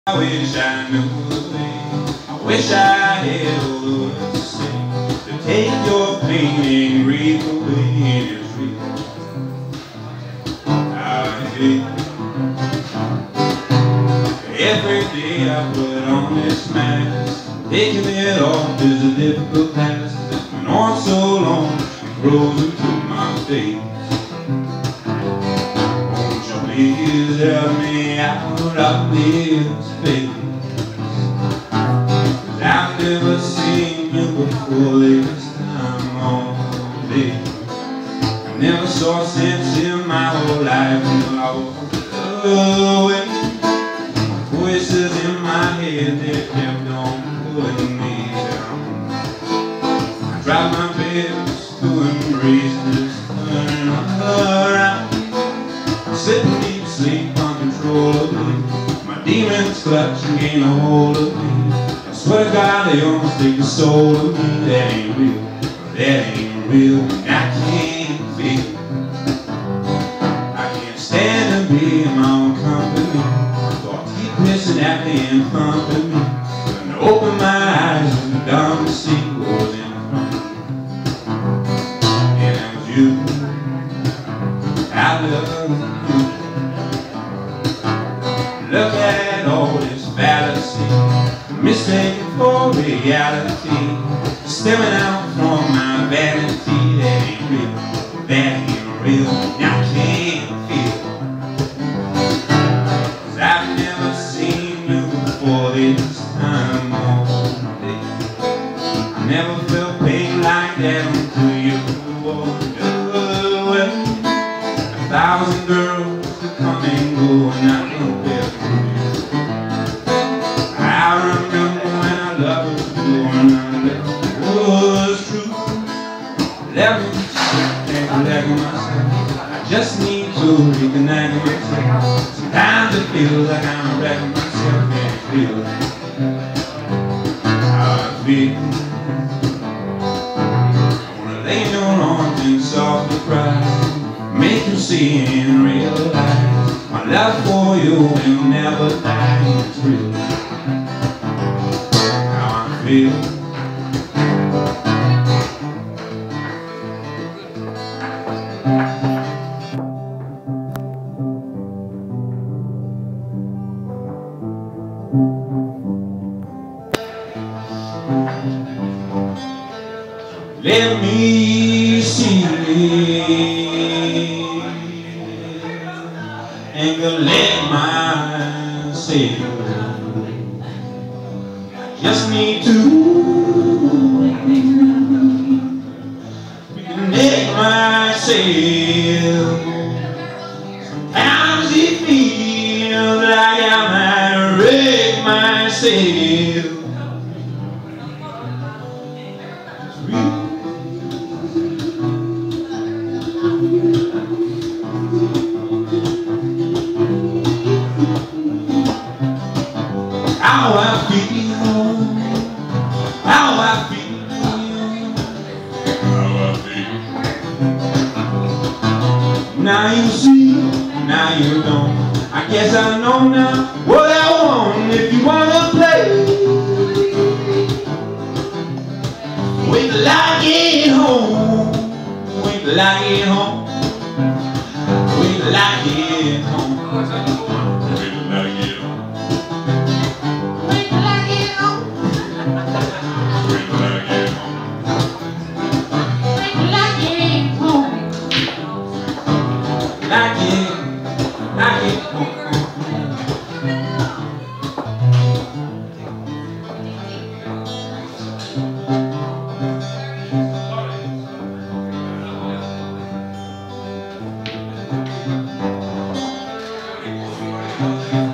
I wish I knew the way. I wish I had all the words to say to take your pain and grief away. And it's real how I feel. Every day I put on this mask. Taking it off is a difficult task. It's been on so long, it grows into my face. Won't you please help me out of this place? 'Cause I've never seen you before this time all day. I never saw sense in my whole life until I walked away. Voices in my head that kept on pulling me down. I tried my best to embrace this turn around. Sitting deep sleep uncontrollably. My demons clutch and gain a hold of me. I swear to God they almost take the soul of me. That ain't real, that ain't real, and I can't feel. I can't stand to be in my own company. Missing at me and pumping me. When I open my eyes, it's dumb to see what was in front of me. And it was you. I love you. Look at all this fallacy, mistaken for reality, stemming out from my vanity. That ain't real, that ain't real, and I can't feel. 'Cause I've never seen you before this time all day. I never felt pain like that until you walked away. 1,000 girls to come and go, and I compare to you. I remember when I loved you, and I left was true. Let me reconnect myself. I just need to reconnect myself. Sometimes it feels like I'm wrecking myself, and it feels how I feel. I wanna lay in your arms and softly cry, make you see and realize my love for you will never die. It's real how I feel. Let me see and let myself. Just need to reconnect myself. Sometimes it feels like I might wreck myself. How I feel, how I feel, how I feel. Now you see, now you don't. I guess I know now what I want. If you wanna play, wait till I get home. Wait till I get home. Wait till I get home. Wait till I get home. Okay.